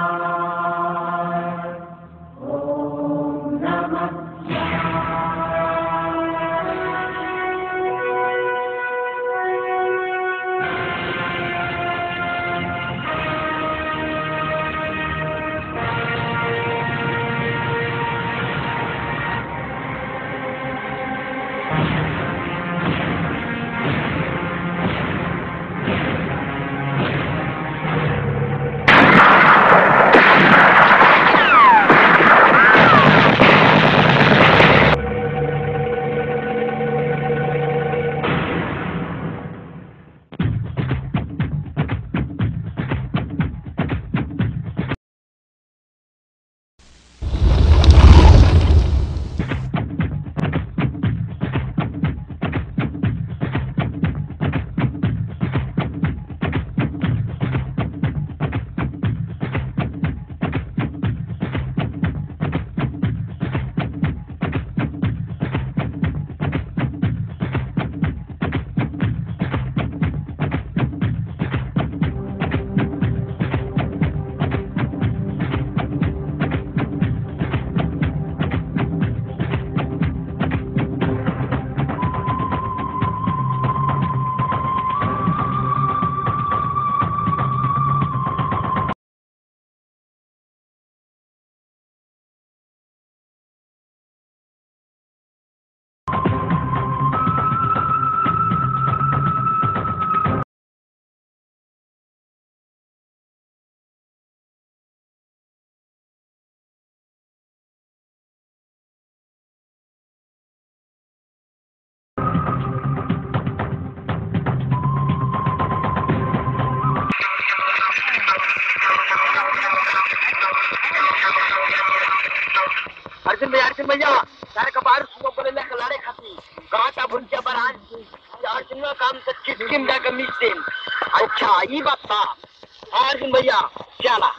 अर्जुन भैया तारे कबार सुबह बोले ले खिलाड़े खाती गाता भुंजा बरान अर्जुन का काम से चिटकिम दा कमीशन अच्छा ये बात था अर्जुन भैया चला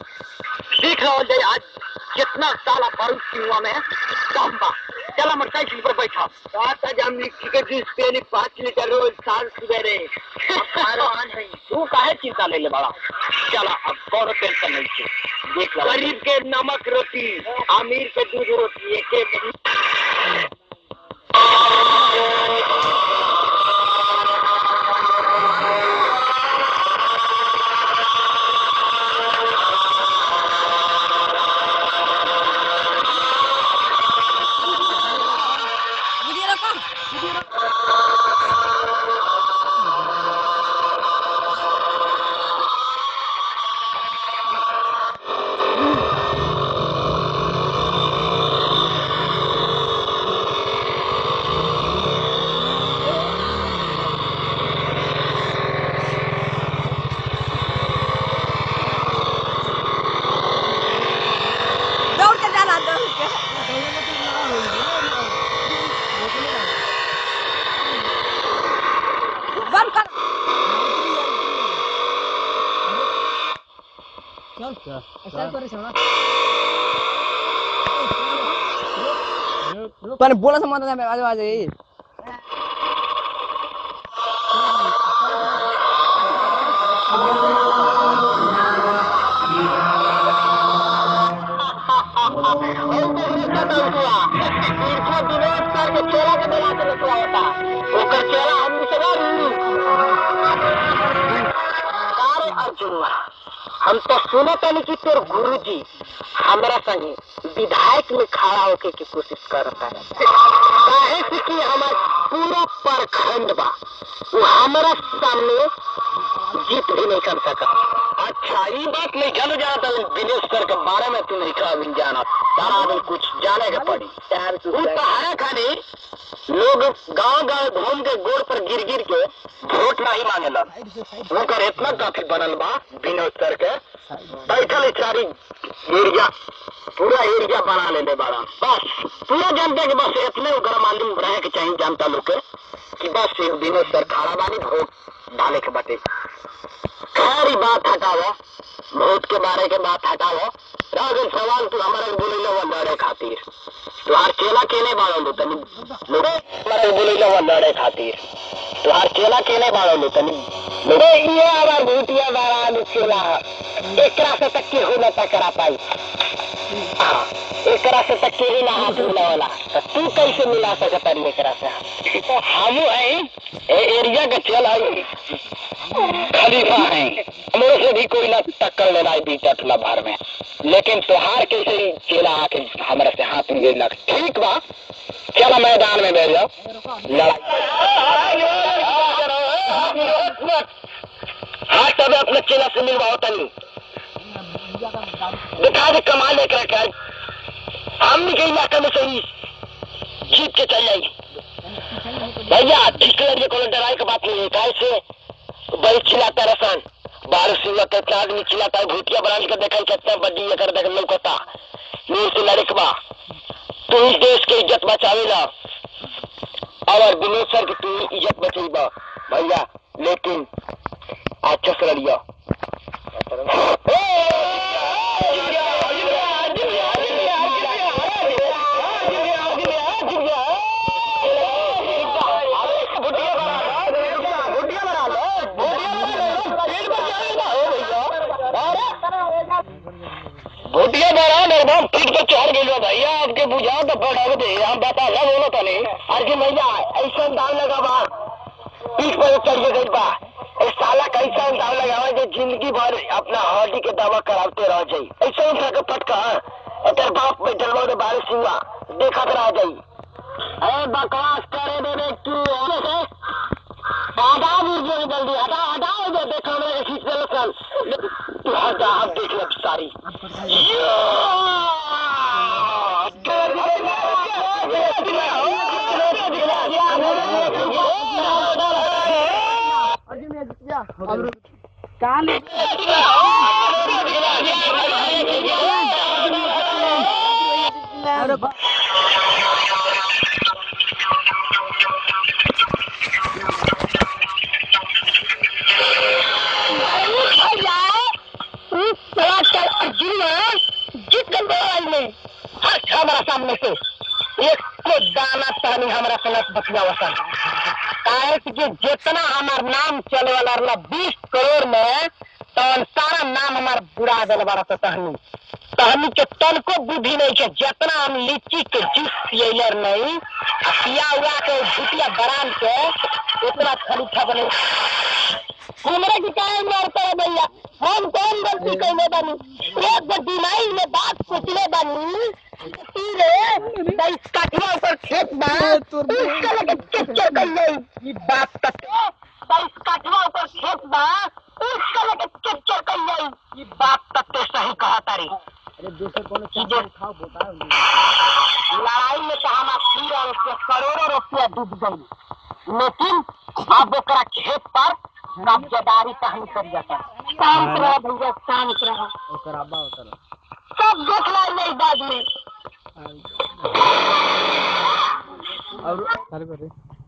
देख रहा हूँ आज कितना साला बारूद कुआं में कम बा चला मोटरसाइकिल पर बैठा आता जाम लिखी के 5 लीटर रोज साल सवेरे तू काहे चिंता ले ले बड़ा चला अब कौन टेंशन नहीं है देख लो गरीब के नमक रोटी अमीर के दूध रोटी एक तूने बोला समाधान है आज आज ही हम तो सुनो तनी कि तोर गुरुजी हमरा संगे विधायक में खड़ा होके की कोशिश करता है काहे से कि हमार पूरा प्रखंड बा वो हमारा सामने जीत भी नहीं कर सका अच्छा ये बात नहीं जानो जाना था विनेश सर के बारे में तू नहीं कहा जाना सारा दिन कुछ जाने का पड़ी वो तो है खाली लोग गांव गांव घूम के गोड़ पर गिर गिर के वोट नहीं मांगेला वो कर इतना काफी बनल बा विनोद सर के बैठल सारी एरिया पूरा एरिया बना ले बाड़ा बस पूरा जनता के बस इतने ओकर मालूम रहे के चाहिए जनता लोग के कि बस विनोद सर खड़ा बानी वोट डाले के बाटे खैर बात हटाओ वोट के बारे के बात हटाओ रागन सवाल तू हमारा बोले ना वो लड़े खातिर तुहार केला केने बाड़ो तनी लोगे हमारा बोले ना वो लड़े खातिर तुहार केला केने बाड़ो तनी लोगे ये हमार भूतिया बाड़ा केला एकरा से तक के हो न टकरा पाई एकरा से तक के ही ना हाथ मिला वाला तू कैसे मिला सकता रे एकरा से हम है एरिया के चल आई खलीफा है हमरे से भी कोई ना टक्कर लेना है बीच अठला भर में लेकिन त्योहार कैसे ही चेला आके हमारे से हाथ में गिरना ठीक बा चलो मैदान में बैठ जाओ लड़ाई हाथ तब अपने चेला से मिलवाओ तनी दिखा दे कमाल लेकर क्या हमने के इलाके में सही जीत के चल जाएगी भैया ठीक लड़िए को डराई की बात नहीं है कैसे बड़ी खिलाता रसन बाल सिंह के आदमी खिलाता है भूतिया ब्रांच का देखा कितना बड्डी कर देख लौकता नूर से लड़े बा तू इस देश की इज्जत बचावेला और विनोद सर की तू इज्जत बचेगा भैया लेकिन अच्छा से लड़िया भूतिया बड़ा एकदम पीठ पर चढ़ गई भैया आपके बुझाओ तो बढ़ा दे हम बता ना बोलो तो नहीं अरे भैया ऐसा दाव लगा बा पीठ पर चढ़ गई बा इस साला कैसा दाव लगावा जो जिंदगी भर अपना हड्डी के दवा कराते रह जाई ऐसा उठा के पटका तेरे बाप में डलवा दे बारिश हुआ देखा तो रह जाई अरे बकवास करे दे तू हटा दीजिए जल्दी हटा हटाओ जो देखा मेरे खींच दे सन तू हटा अब देख ले सारी हमारा सामने से एक को दाना पानी हमारा सनत बतिया वसन काहे कि जितना हमार नाम चले वाला 20 करोड़ में तो सारा नाम हमार बुरा देने वाला तहनी के तन को बुद्धि नहीं है जितना हम लीची के जूस पियलर नहीं पिया हुआ के भूतिया बरान के उतना खलीफा बने हमरा की काहे मारता है भैया हम कौन गलती कैले बानी एक बार दिमाग में बात सोचले बानी रे 22 काठवा ऊपर खेत बा उसका लगे चक्कर कर ले ये बात तक 22 काठवा ऊपर खेत बा उसका लगे चक्कर कर ले ये बात तक तो सही कहा तारी अरे दूसरे कौन चावल खाओ बोता लड़ाई में तो हमारा पूरा उसके करोड़ों रुपया डूब गई लेकिन अब ओकरा खेत पर कब्जादारी कहीं कर जाता शांत रहा भैया शांत रहा ओकरा अब्बा उतर सब देख ले बाद में और सारे करे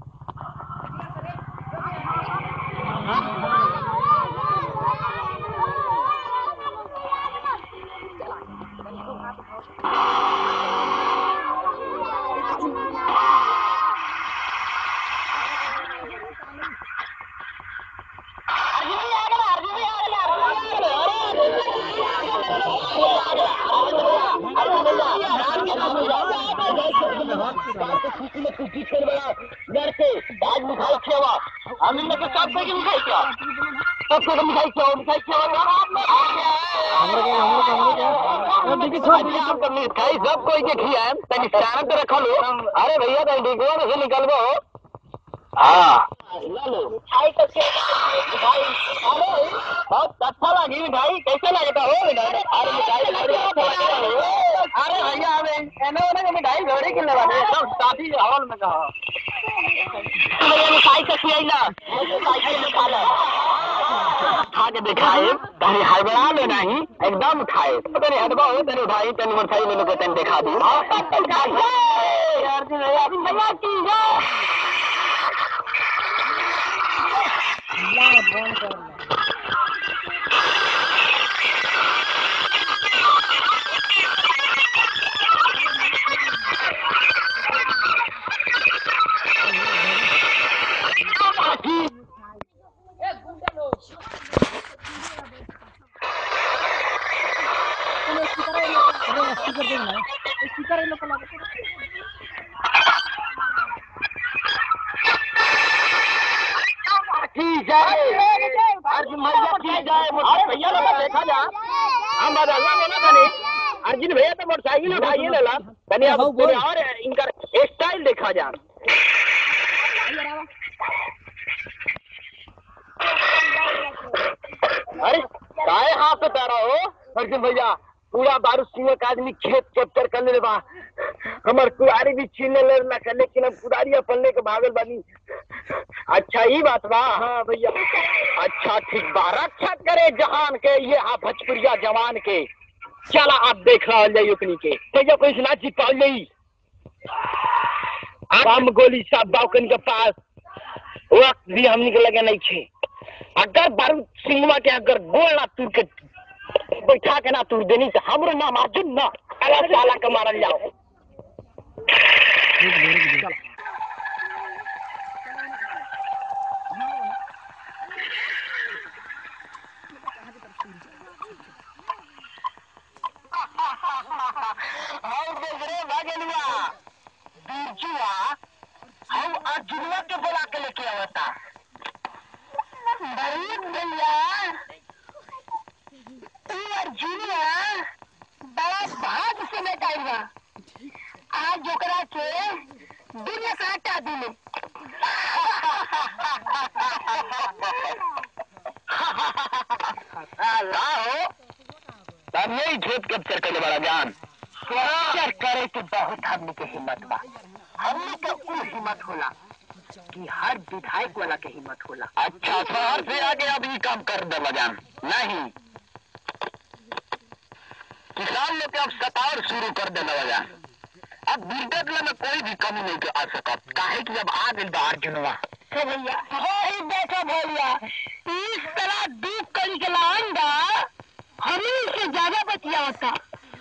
आज मिठाई खेवा हम इन लोग सब पे मिठाई खेवा सबसे तो मिठाई खेवा मिठाई सब कोई के खिया है तनी सारा तो रख लो अरे भैया तनी डिगवा में से निकलबो हाँ मिठाई तो मिठाई अरे बहुत अच्छा लगी मिठाई कैसे लगता हो मिठाई अरे मिठाई अरे भैया एने ओने मिठाई घोड़ी कितने वाले सब काफी हवन में कहा भैया मिठाई तो खियाइला खा के दिखाए तनी हड़बड़ा ले नहीं एकदम खाए तनी हटबा हो तनी उठाई तनी मिठाई में लोग तनी दिखा दी यार भैया की बंद कर की जाए अर्जुन भैया की जाए अरे भैया लोग देखा जा हम बदलना बोला था नहीं अर्जुन भैया तो मोटरसाइकिल उठाइए लेला तनी अब तेरे और इनका स्टाइल देखा जा अरे काहे हाथ पे तारा हो अर्जुन भैया पूरा बारूद सिंह का आदमी खेत कैप्चर कर ले बा हमार कुआरी भी छीने ले ना कर लेकिन अब कुदारिया पलने के भागल बानी अच्छा ही बात बा हाँ भैया अच्छा ठीक बा रक्षा करे जहान के ये हाँ भोजपुरिया जवान के चला आप देख रहा जाइए अपनी के भैया कोई सुना जी पाल नहीं बम गोली सब बाउकन के पास वक्त भी हमनी के लगे नहीं छे अगर बारूद सिंहवा के अगर गोल ना तू के बैठा के ना तू देनी तो हमरो नाम अर्जुन ना अलग से अलग के मारल जाओ और दूसरे भागेलुआ बिरजुआ हम अर्जुनवा के बुला के लेके आवता बारूद भैया तू अर्जुनवा बड़ा भाग से बेटाइबा आज ओकरा के दुनिया से हटा दिले लाओ तब नहीं खेत कैप्चर करने वाला जान कैप्चर करे तो बहुत हमने के हिम्मत बा हमने का वो हिम्मत होला कि हर विधायक वाला के हिम्मत होला अच्छा शहर से आगे अभी काम कर दे जान नहीं किसान लोग अब सतावर शुरू कर देना जान अब बिरदत में कोई भी कमी नहीं आ सकत काहे कि जब आ गई बाहर जुनवा भैया ही देखो भैया इस तरह डूब करी के लांगा हमें से ज्यादा बचिया होता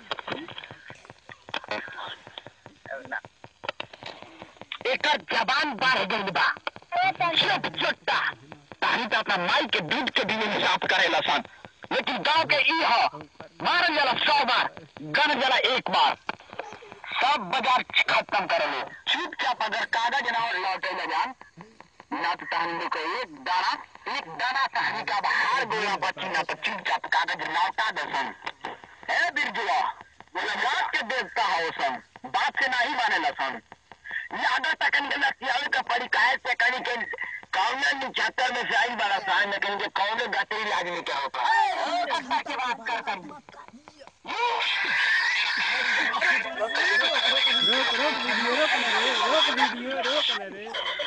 एक जबान बढ़ गई बा छोट छोटा ताही तो अपना माई के दूध के भी इंसाफ करेला सन लेकिन गांव के ई हो मारल जाला 100 बार गन जाला 1 बार सब बाजार खत्म कर लो चुपचाप अगर कागज ना लौटे ले जान ना तो हम लोग को एक दाना कहानी का बाहर गोला बची ना तो चुपचाप कागज लौटा दे सन ए बिरजुआ बोला बात के देवता हो सन बात से नहीं माने ला सन यादा तकन के लसियावे का पड़ी काहे से कनी के कौने निचतर में से आई बड़ा सान लेकिन के कौने गतरी लागने क्या होगा अच्छा की बात करता हूं रोक वीडियो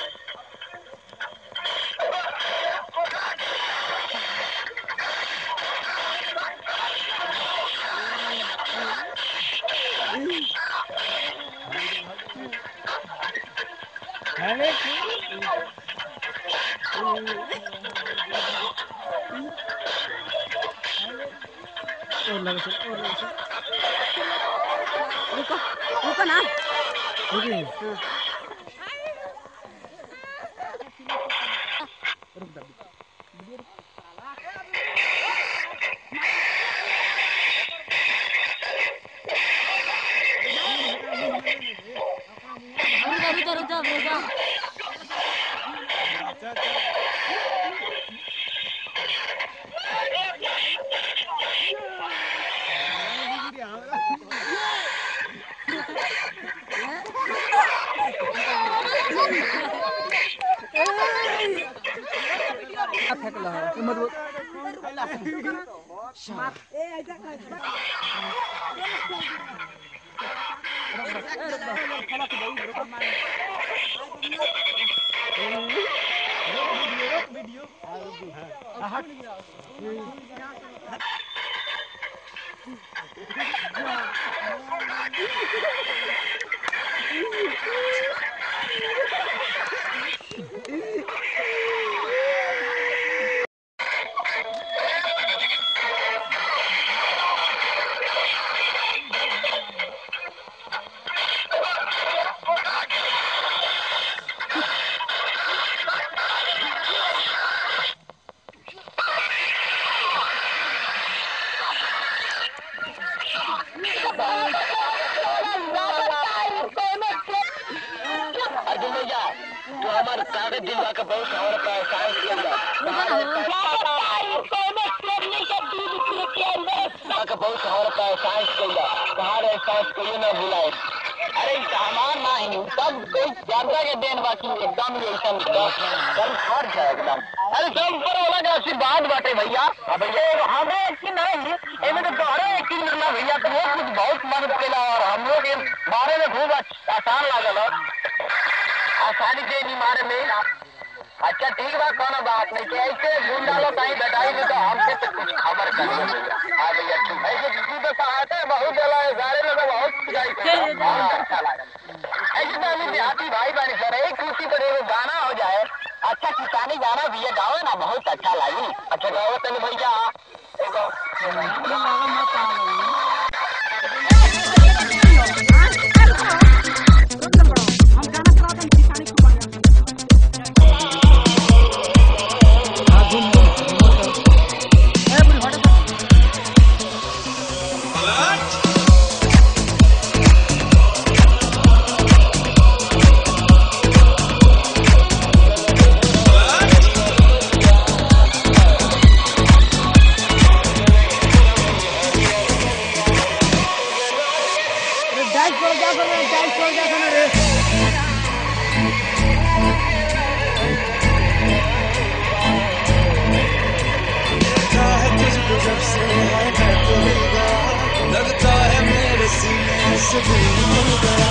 रुको ना अर्जुन भैया तू हमारे कागज दिलवा के बहुत हमारे परेशान किया बहुत हमारे परेशान किया तुम्हारे एहसास को ना भुलाए। अरे सामान नहीं सब कोई जनता के देन बाकी एकदम ऐसा खर्च है एकदम। अरे सब ऊपर वाला का आशीर्वाद बाटे भैया। भैया हमें यकीन नहीं इनमें तो तोहरे यकीन करना भैया तो वो कुछ बहुत मदद केला और हम लोग के बारे में खूब आसान लागल आसानी से नहीं मारे में। अच्छा ठीक बा कोनो बात नहीं कि ऐसे गुंडा लोग कहीं बैठाई नहीं तो हमसे तो कुछ खबर करिए भैया। हाँ भैया ठीक ऐसे किसी तो सहायता बहुत दिला है सारे लोग बहुत अच्छा लगा। ऐसे तो हमें देहाती भाई बहनी सर एक कुर्सी पर एक गाना हो जाए अच्छा किसानी गाना भैया गाओ ना बहुत अच्छा लगी। अच्छा गाओ तन भैया लगता है मेरे सीने से दिल मिल गया।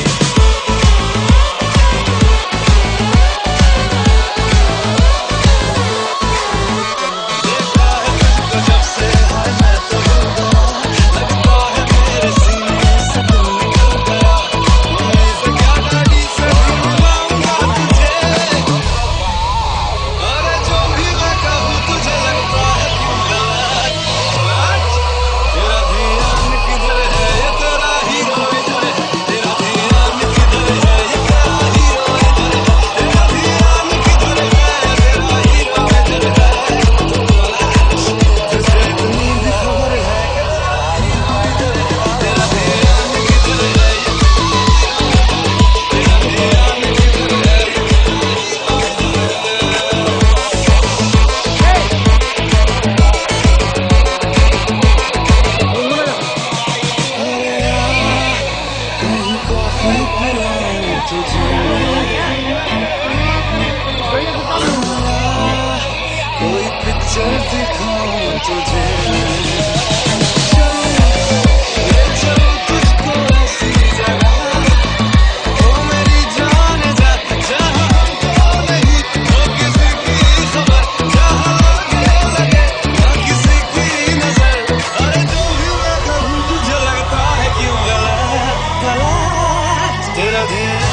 कोई पिक्चर दिखाऊं तुझे ले चलूं तुझको ऐसी जगह ओ मेरी जान जा जहाँ हमको नहीं हो किसी की खबर जहाँ लगे ना किसी की नजर। अरे जो भी मैं कहूँ तुझे लगता है क्यों गलत गलत तेरा दिल